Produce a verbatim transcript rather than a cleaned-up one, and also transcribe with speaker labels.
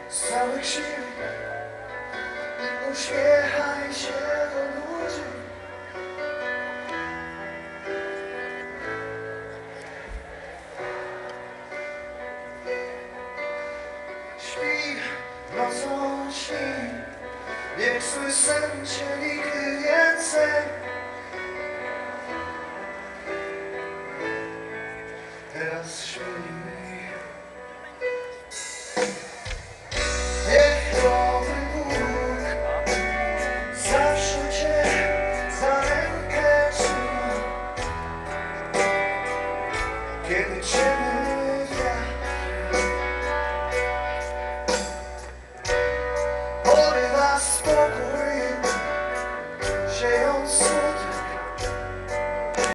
Speaker 1: z całych sił uśmiechaj się do ludzi. Śpi, nocą śni, niech swój sen cię nigdy więcej. Teraz śpi. Niech dobry Bóg zawsze cię za rękę trzyma, kiedy cię